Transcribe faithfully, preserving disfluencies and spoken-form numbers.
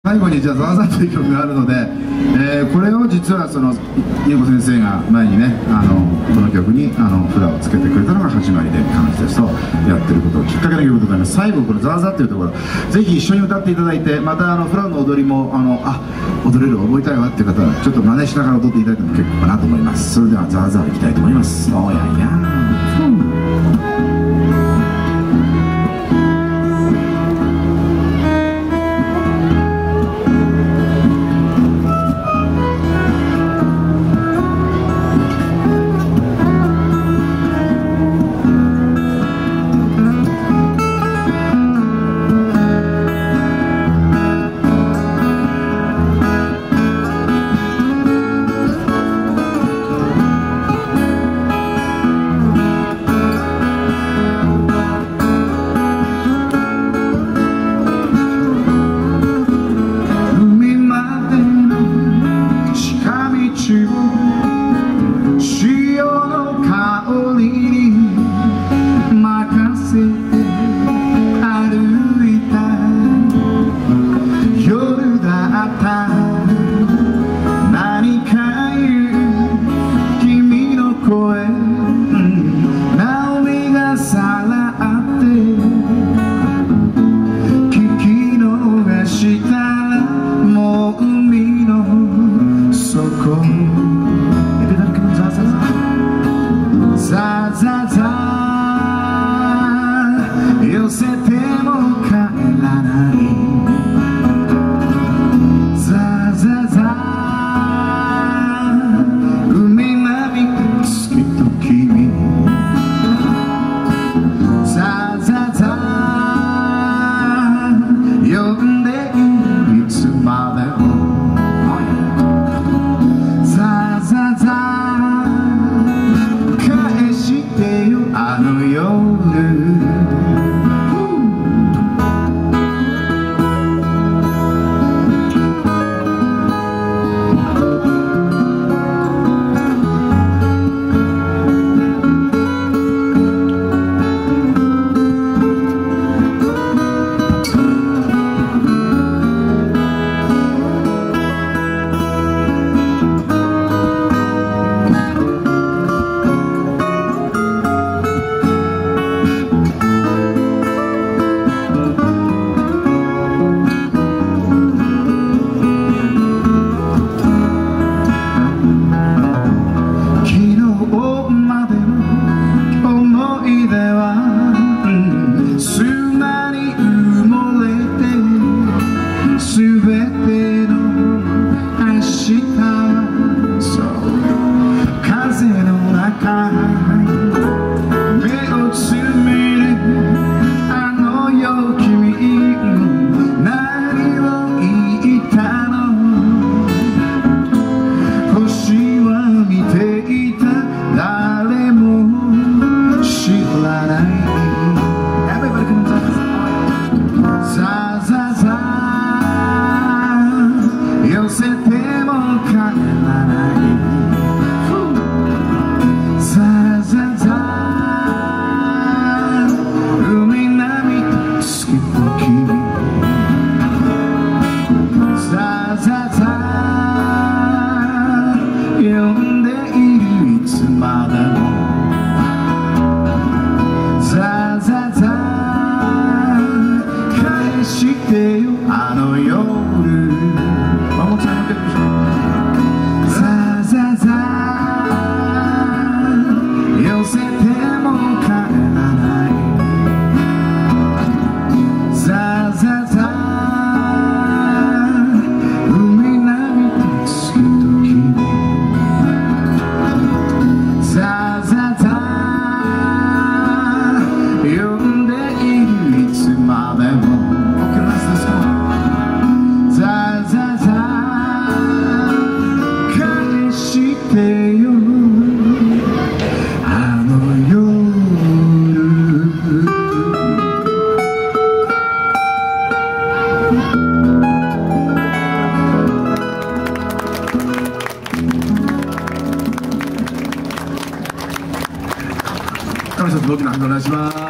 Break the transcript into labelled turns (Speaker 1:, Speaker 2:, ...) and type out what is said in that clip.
Speaker 1: 最後にじゃあ「ザワザワ」という曲があるので、えー、これを実はその優子先生が前にねあのこの曲にあのフラをつけてくれたのが始まりで、彼女たちとやってることをきっかけの曲でございます。最後この「ザワザワ」というところぜひ一緒に歌っていただいて、またあのフラの踊りもあのあ踊れる覚えたいわっていう方はちょっと真似しながら踊っていただいても結構かなと思います。それでは「ザワザワ」いきたいと思います。おやや寄せても帰らないザザザ海波月と君ザザザ呼んでいつまでもザザザ返してよあの夜寄せても帰らないザザザ海波月と君ザザザ呼んでいるいつまでもザザザ返してよあの夜ザザザ寄せても帰らないザザザ海波と月と君ザザザ呼んでいるいつまでもザザザ返してよあの夜彼女と同期のハンドお願いします。